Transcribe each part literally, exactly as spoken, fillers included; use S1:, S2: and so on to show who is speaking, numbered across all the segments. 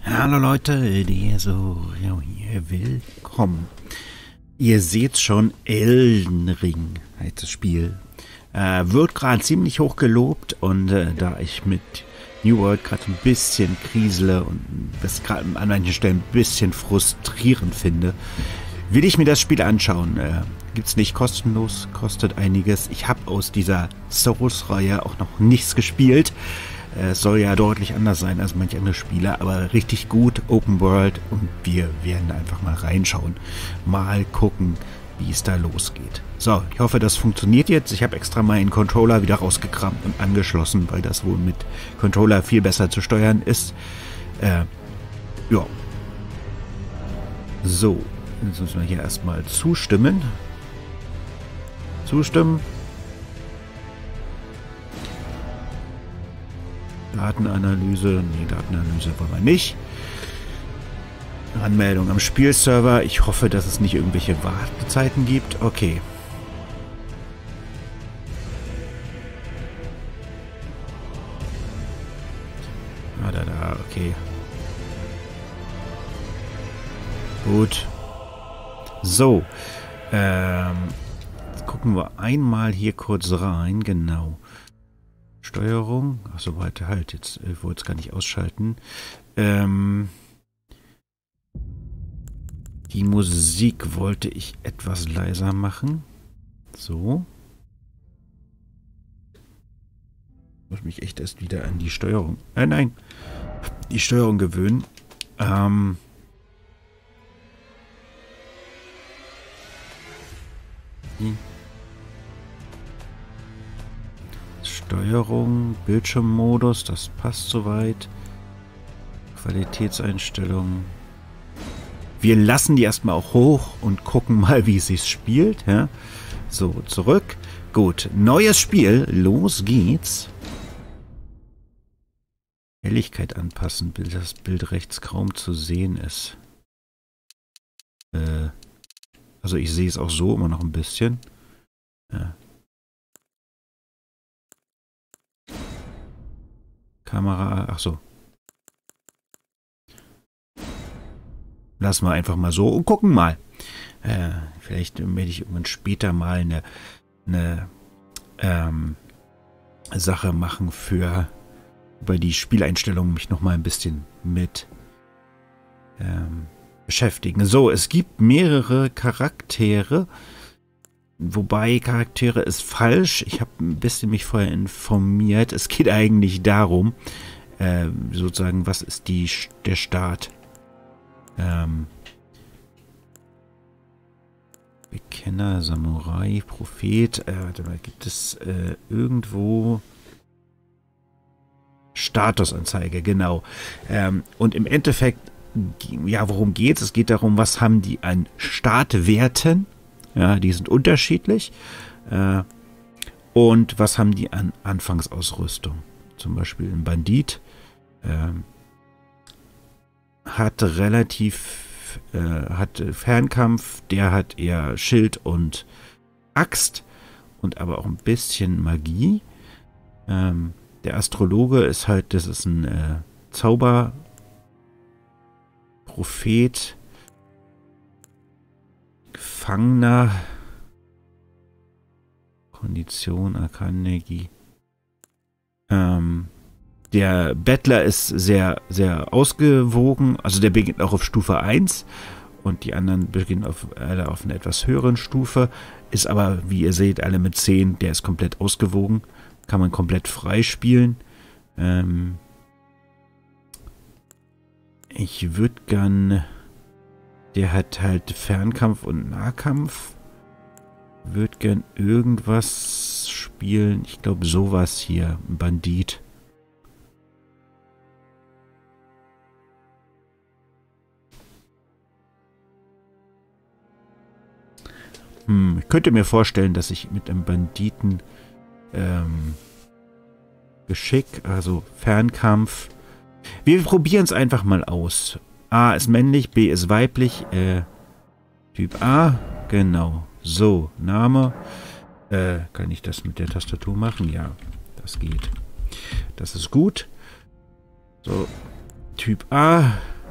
S1: Hallo Leute, die so ja, hier willkommen. Ihr seht schon, Elden Ring heißt das Spiel. Äh, wird gerade ziemlich hoch gelobt und äh, da ich mit New World gerade ein bisschen krisele und das gerade an manchen Stellen ein bisschen frustrierend finde, will ich mir das Spiel anschauen. Äh, gibt's nicht kostenlos, kostet einiges. Ich habe aus dieser Souls-Reihe auch noch nichts gespielt. Es soll ja deutlich anders sein als manche andere Spiele, aber richtig gut, Open World, und wir werden einfach mal reinschauen. Mal gucken, wie es da losgeht. So, ich hoffe, das funktioniert jetzt. Ich habe extra meinen Controller wieder rausgekramt und angeschlossen, weil das wohl mit Controller viel besser zu steuern ist. Äh, ja. So, jetzt müssen wir hier erstmal zustimmen. Zustimmen. Datenanalyse, nee, Datenanalyse wollen wir nicht. Anmeldung am Spielserver. Ich hoffe, dass es nicht irgendwelche Wartezeiten gibt. Okay. Ah, da, da, okay. Gut. So. Ähm, jetzt gucken wir einmal hier kurz rein. Genau. Steuerung. Achso, weiter halt. Jetzt äh, wollte es gar nicht ausschalten. Ähm, die Musik wollte ich etwas leiser machen. So. Ich muss mich echt erst wieder an die Steuerung. Äh, nein. Die Steuerung gewöhnen. Ähm. Die Steuerung, Bildschirmmodus, das passt soweit. Qualitätseinstellungen. Wir lassen die erstmal auch hoch und gucken mal, wie es sich spielt. Ja? So, zurück. Gut, neues Spiel. Los geht's. Helligkeit anpassen, bis das Bild rechts kaum zu sehen ist. Äh, also ich sehe es auch so immer noch ein bisschen. Ja. Kamera, ach so. Lassen wir einfach mal so und gucken mal. Äh, vielleicht werde ich irgendwann später mal eine, eine ähm, Sache machen für über die Spieleinstellungen mich noch mal ein bisschen mit ähm, beschäftigen. So, es gibt mehrere Charaktere. Wobei Charaktere ist falsch. Ich habe ein bisschen mich vorher informiert. Es geht eigentlich darum, äh, sozusagen, was ist die, der Start? Ähm, Bekenner, Samurai, Prophet. Äh, warte mal, gibt es äh, irgendwo Statusanzeige? Genau. Ähm, und im Endeffekt, ja, worum geht es? Es geht darum, was haben die an Startwerten? Ja, die sind unterschiedlich. Äh, und was haben die an Anfangsausrüstung? Zum Beispiel ein Bandit äh, hat relativ äh, hat Fernkampf, der hat eher Schild und Axt und aber auch ein bisschen Magie. Ähm, der Astrologe ist halt, das ist ein äh, Zauberprophet. Gefangener, Kondition, Arkanenergie. Ähm, der Bettler ist sehr, sehr ausgewogen. Also der beginnt auch auf Stufe eins und die anderen beginnen auf, alle auf einer etwas höheren Stufe. Ist aber, wie ihr seht, alle mit zehn. Der ist komplett ausgewogen. Kann man komplett frei spielen. Ähm, ich würde gern... Der hat halt Fernkampf und Nahkampf. Würde gern irgendwas spielen. Ich glaube sowas hier. Ein Bandit. Hm, ich könnte mir vorstellen, dass ich mit einem Banditen ähm, Geschick, also Fernkampf. Wir probieren es einfach mal aus. A ist männlich, B ist weiblich, äh, Typ A, genau, so, Name, äh, kann ich das mit der Tastatur machen? Ja, das geht. Das ist gut. So, Typ A,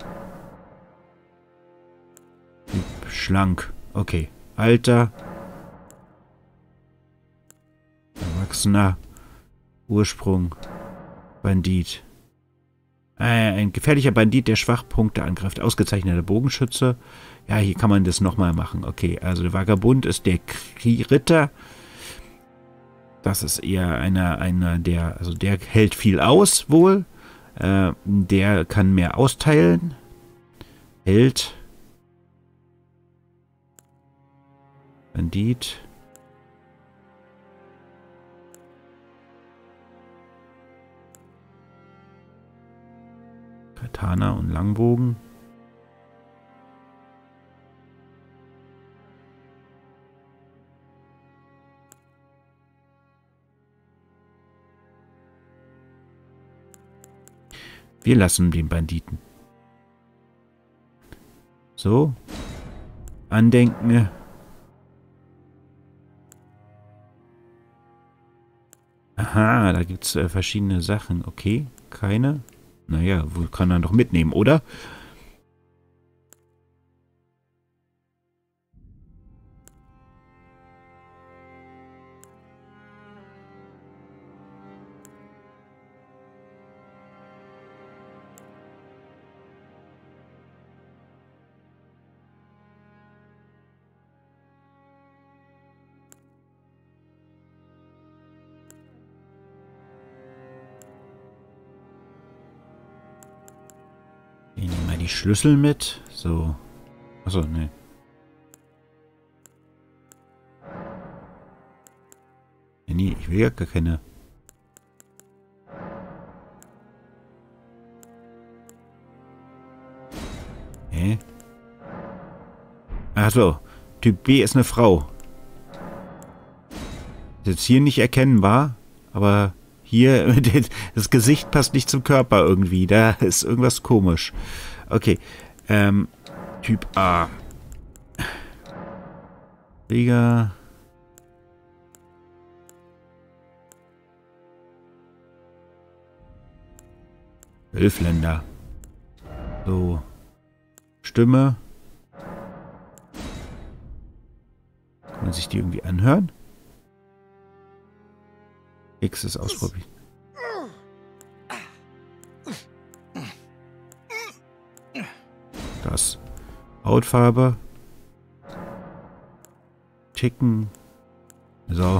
S1: schlank. Okay. Alter. Erwachsener. Ursprung. Bandit. Äh, ein gefährlicher Bandit, der Schwachpunkte angreift. Ausgezeichneter Bogenschütze. Ja, hier kann man das nochmal machen. Okay, also der Vagabund ist der Ritter. Das ist eher einer, einer, der, also der hält viel aus, wohl. Äh, der kann mehr austeilen. Held. Bandit. Katana und Langbogen. Wir lassen den Banditen. So. Andenken. Aha, da gibt es äh, verschiedene Sachen. Okay, keine. Naja, wohl kann er doch mitnehmen, oder? Ich nehme mal die Schlüssel mit. So. Achso, ne. Ja, nee, ich will ja gar keine. Hä? Achso. Typ B ist eine Frau. Ist jetzt hier nicht erkennbar, aber hier, das Gesicht passt nicht zum Körper irgendwie. Da ist irgendwas komisch. Okay. Ähm, Typ A. Krieger. Elfländer. So. Stimme. Kann man sich die irgendwie anhören? X ist ausprobieren. Das. Hautfarbe. Ticken. So.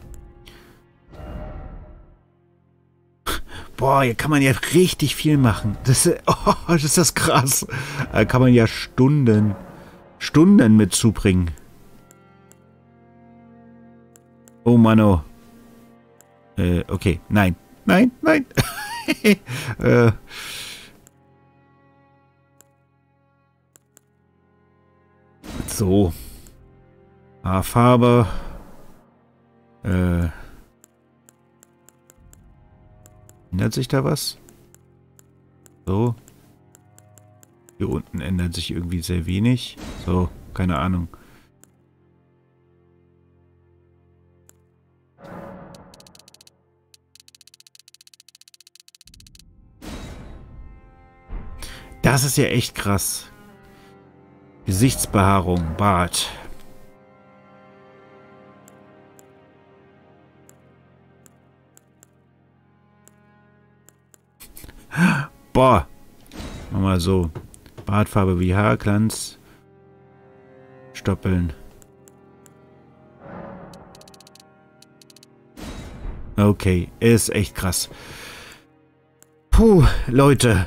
S1: Boah, hier kann man ja richtig viel machen. Das ist, oh, das ist das krass. Da kann man ja Stunden, Stunden mit zubringen. Oh Mann, oh. Äh, okay. Nein. Nein, nein. äh. So. Haarfarbe. Äh. Ändert sich da was? So. Hier unten ändert sich irgendwie sehr wenig. So, keine Ahnung. Das ist ja echt krass. Gesichtsbehaarung, Bart. Boah. Mach mal so. Bartfarbe wie Haarglanz. Stoppeln. Okay, ist echt krass. Puh, Leute.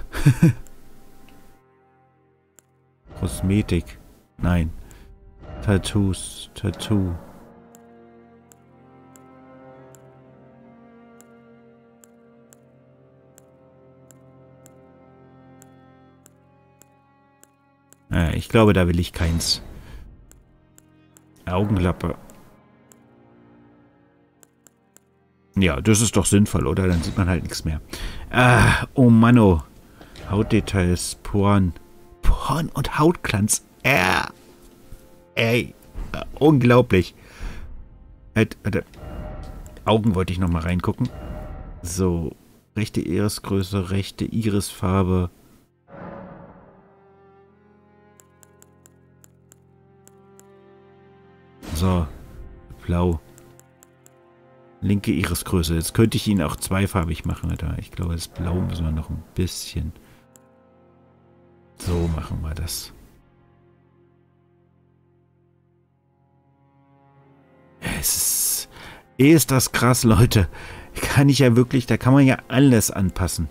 S1: Kosmetik. Nein. Tattoos. Tattoo. Äh, ich glaube, da will ich keins. Augenklappe. Ja, das ist doch sinnvoll, oder? Dann sieht man halt nichts mehr. Ah, oh Mann, oh. Hautdetails, Poren. Poren und Hautglanz. Äh, ey, äh, unglaublich. Halt, halt, Augen wollte ich noch mal reingucken. So, rechte Irisgröße, rechte Irisfarbe. So, blau. Linke Irisgröße. Jetzt könnte ich ihn auch zweifarbig machen, Alter. Ich glaube, das Blau müssen wir noch ein bisschen. So machen wir das. Es ist, ist das krass, Leute. Kann ich ja wirklich, da kann man ja alles anpassen.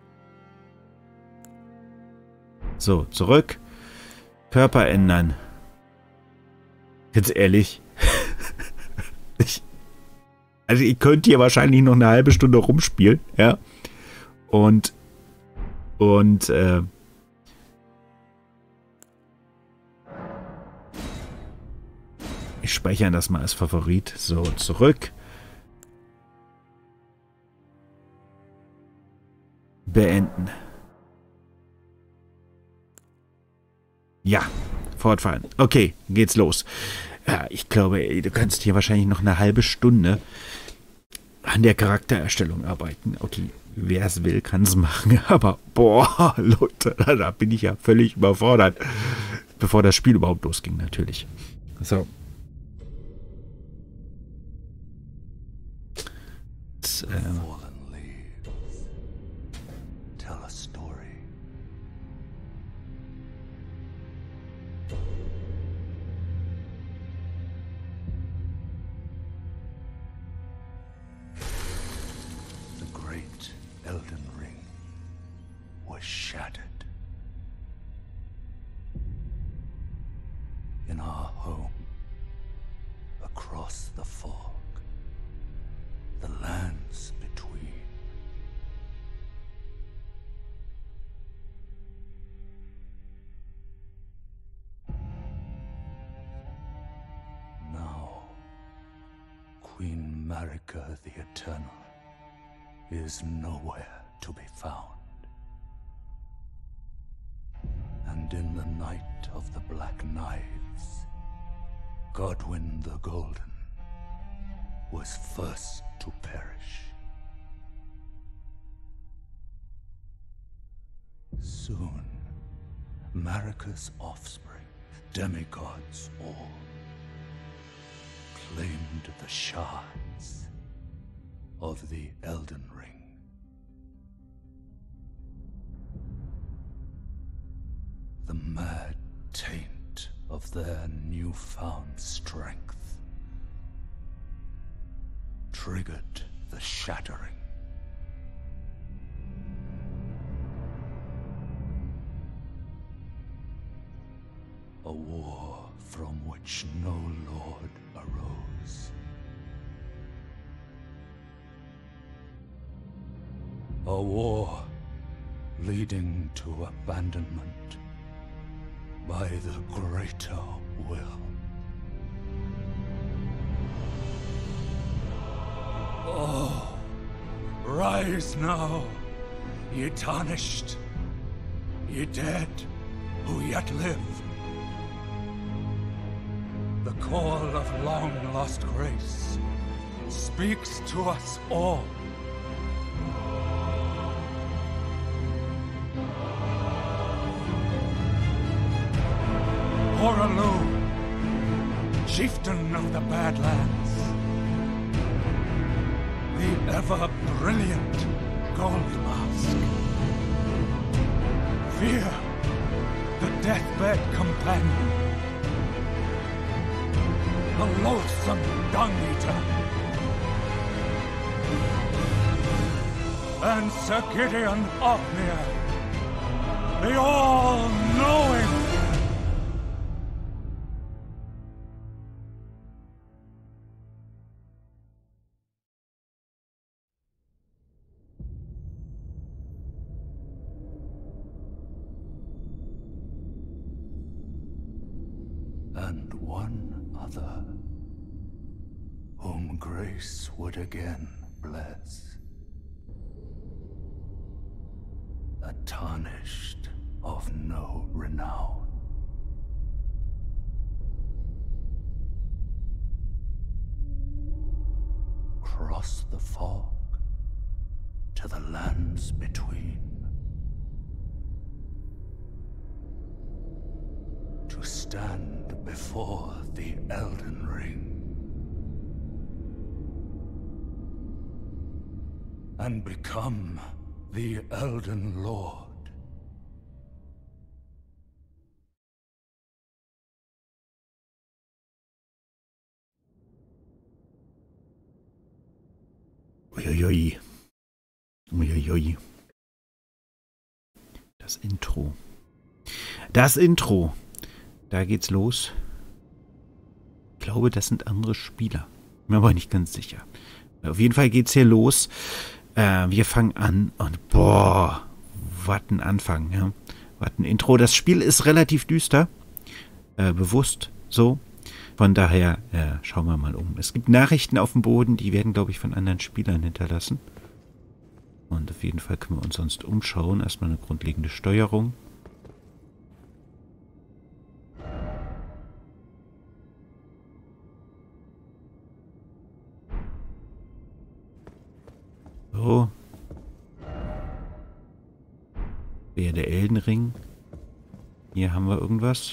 S1: So, zurück. Körper ändern. Ganz ehrlich. ich, also ihr könnt hier wahrscheinlich noch eine halbe Stunde rumspielen, ja. Und und äh, ich speichere das mal als Favorit. So, zurück. Beenden. Ja, fortfahren. Okay, geht's los. Ja, ich glaube, ey, du kannst hier wahrscheinlich noch eine halbe Stunde an der Charaktererstellung arbeiten. Okay, wer es will, kann es machen. Aber, boah, Leute, da bin ich ja völlig überfordert. Bevor das Spiel überhaupt losging, natürlich. So. Jetzt, ähm,
S2: Elden Ring was shattered. In our home, across the fog, the lands between. Now, Queen Marika the Eternal is nowhere to be found. And in the night of the Black Knives, Godwyn the Golden was first to perish. Soon, Marika's offspring, demigods all, claimed the shards of the Elden Ring. The mad taint of their newfound strength triggered the shattering. A war from which no lord arose. A war leading to abandonment by the greater will. Oh, rise now, ye tarnished, ye dead who yet live. The call of long-lost grace speaks to us all. Horalu, chieftain of the Badlands, the ever-brilliant Gold Mask, Fear, the deathbed companion, the loathsome Dung-Eater, and Sir Gideon Ofnir, the all-knowing. And one other, whom grace would again bless. A tarnished of no renown. Cross the fog to the lands between. To to stand before the Elden Ring and become the Elden Lord.
S1: Uiuiui. Uiuiui. Das Intro. Das Intro. Da geht's los. Ich glaube, das sind andere Spieler. Bin mir aber nicht ganz sicher. Auf jeden Fall geht's hier los. Äh, wir fangen an und boah, was ein Anfang, ja. Was ein Intro. Das Spiel ist relativ düster. Äh, bewusst so. Von daher äh, schauen wir mal um. Es gibt Nachrichten auf dem Boden, die werden, glaube ich, von anderen Spielern hinterlassen. Und auf jeden Fall können wir uns sonst umschauen. Erstmal eine grundlegende Steuerung. So. Wäre der Elden Ring. Hier haben wir irgendwas.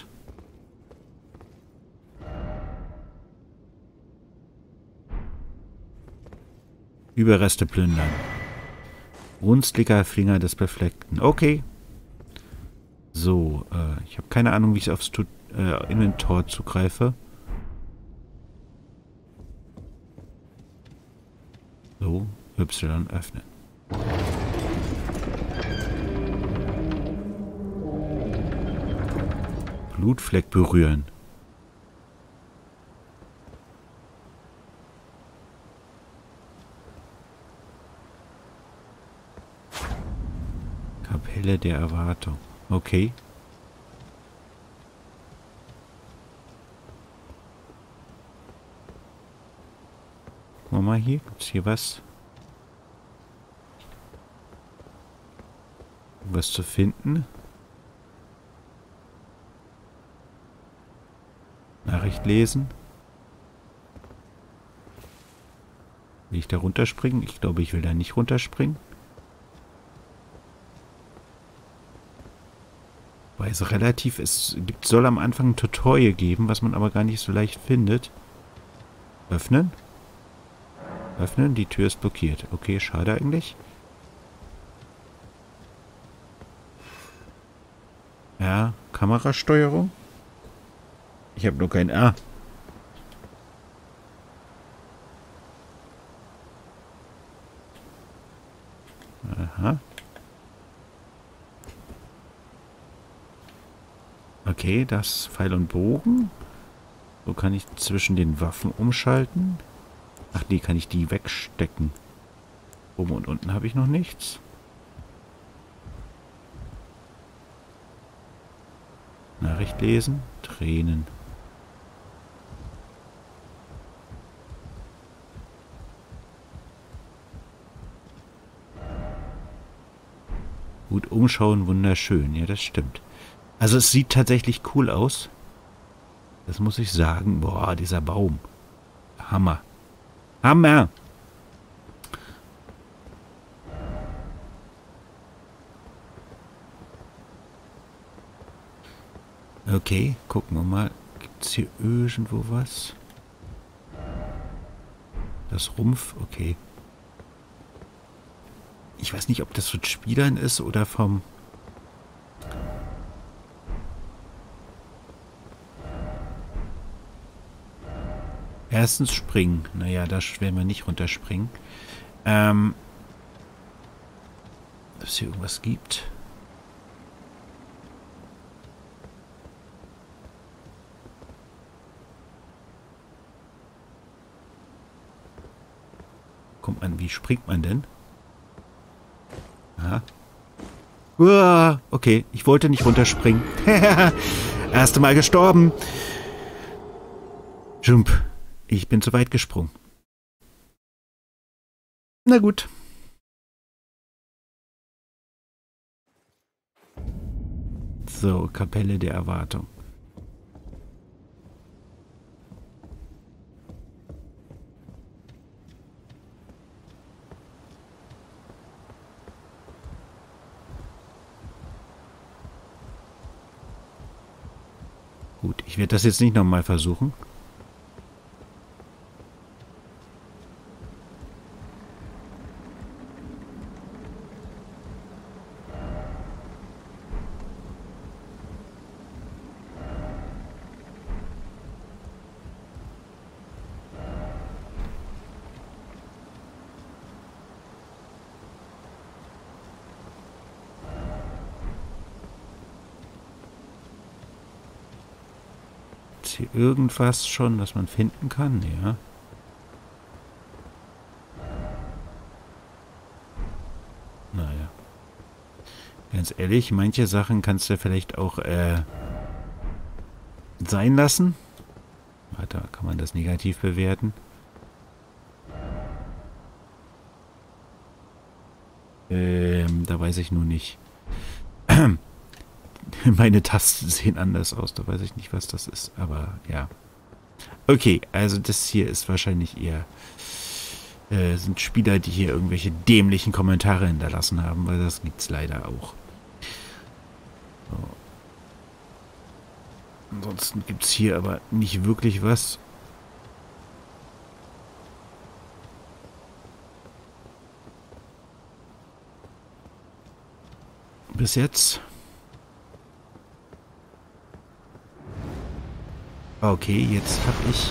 S1: Überreste plündern. Runzliger Finger des Befleckten. Okay. So, äh, ich habe keine Ahnung, wie ich aufs tu äh, Inventar zugreife. So, Y öffnen. Blutfleck berühren. Kapelle der Erwartung. Okay. Gucken wir mal hier. Gibt es hier was? Was zu finden? Nachricht lesen. Will ich da runterspringen? Ich glaube, ich will da nicht runterspringen. Weil es relativ, es gibt, soll am Anfang ein Tutorial geben, was man aber gar nicht so leicht findet. Öffnen. Öffnen, die Tür ist blockiert. Okay, schade eigentlich. Ja, Kamerasteuerung. Ich habe nur kein A. Aha. Okay, das Pfeil und Bogen. So kann ich zwischen den Waffen umschalten. Ach nee, kann ich die wegstecken. Oben und unten habe ich noch nichts. Nachricht lesen. Tränen. Gut umschauen, wunderschön. Ja, das stimmt. Also es sieht tatsächlich cool aus. Das muss ich sagen. Boah, dieser Baum. Hammer. Hammer! Okay, gucken wir mal. Gibt es hier irgendwo was? Das Rumpf, okay. Ich weiß nicht, ob das von Spielern ist oder vom... Erstens springen. Naja, da werden wir nicht runterspringen. Ähm... Ob es hier irgendwas gibt? Kommt man, wie springt man denn? Aha. Uah, okay, ich wollte nicht runterspringen. Erste Mal gestorben. Jump. Ich bin zu weit gesprungen. Na gut. So, Kapelle der Erwartung. Gut, ich werde das jetzt nicht nochmal versuchen. Hier irgendwas schon, was man finden kann, ja. Naja. Ganz ehrlich, manche Sachen kannst du vielleicht auch äh, sein lassen. Weiter kann man das negativ bewerten. Ähm, da weiß ich nur nicht. Meine Tasten sehen anders aus, da weiß ich nicht, was das ist, aber ja. Okay, also das hier ist wahrscheinlich eher, äh, sind Spieler, die hier irgendwelche dämlichen Kommentare hinterlassen haben, weil das gibt's leider auch. So. Ansonsten gibt's hier aber nicht wirklich was. Bis jetzt. Okay, jetzt habe ich...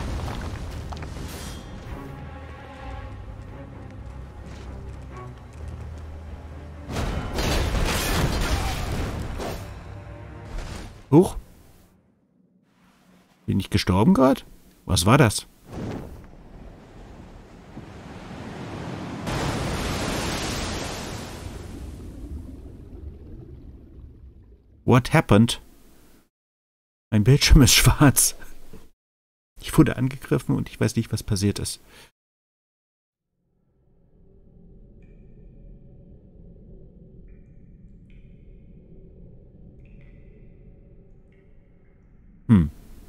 S1: Huch. Bin ich gestorben gerade? Was war das? What happened? Mein Bildschirm ist schwarz. Ich wurde angegriffen und ich weiß nicht, was passiert ist. Hm.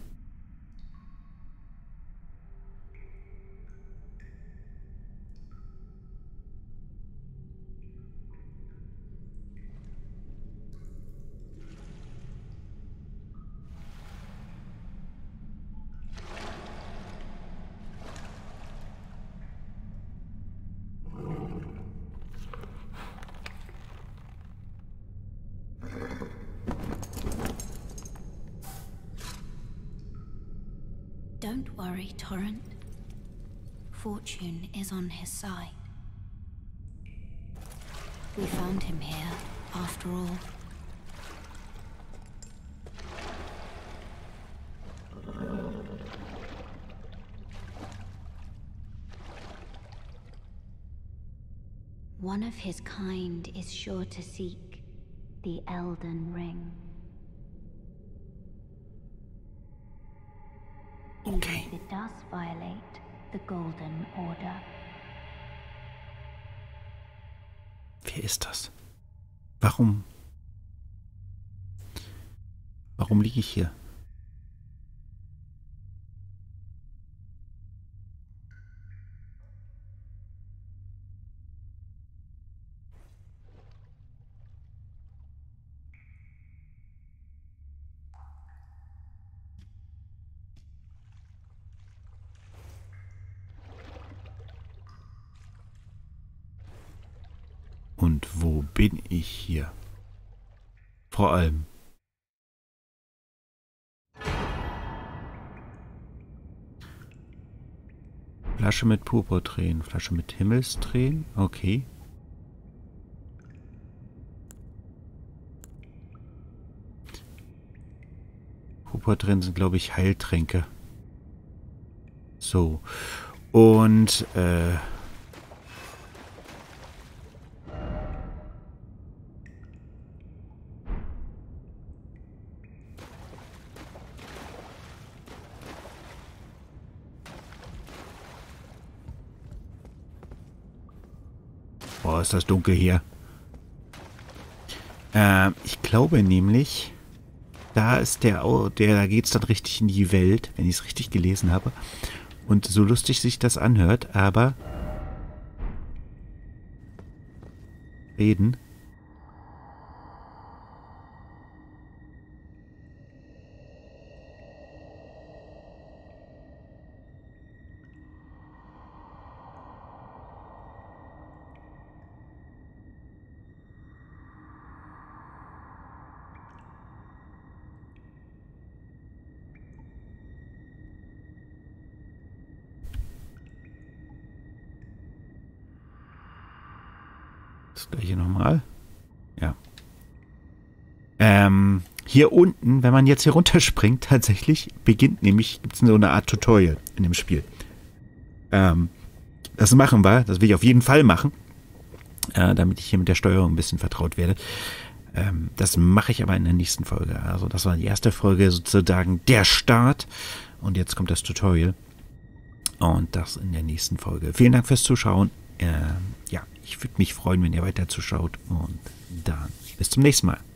S3: Don't worry, Torrent. Fortune is on his side. We found him here, after all. One of his kind is sure to seek the Elden Ring.
S1: Okay.
S3: Even if it does violate the Golden Order.
S1: Wer ist das? Warum? Warum liege ich hier? Und wo bin ich hier? Vor allem. Flasche mit Purpurtränen, Flasche mit Himmelstränen, okay. Purpurtränen sind, glaube ich, Heiltränke. So. Und, äh... Boah, ist das dunkel hier. Äh, ich glaube nämlich, da ist der, der da geht es dann richtig in die Welt, wenn ich es richtig gelesen habe. Und so lustig sich das anhört, aber reden. Das gleiche nochmal. Ja. Ähm, hier unten, wenn man jetzt hier runterspringt, tatsächlich beginnt nämlich, gibt es so eine Art Tutorial in dem Spiel. Ähm, das machen wir, das will ich auf jeden Fall machen, äh, damit ich hier mit der Steuerung ein bisschen vertraut werde. Ähm, das mache ich aber in der nächsten Folge. Also das war die erste Folge, sozusagen der Start. Und jetzt kommt das Tutorial. Und das in der nächsten Folge. Vielen Dank fürs Zuschauen. Ähm, ja, ich würde mich freuen, wenn ihr weiter zuschaut. Und dann bis zum nächsten Mal.